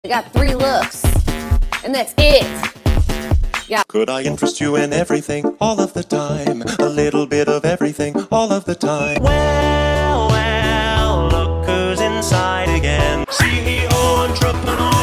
I got 3 looks, and that's it. Yeah. Could I interest you in everything all of the time? A little bit of everything all of the time.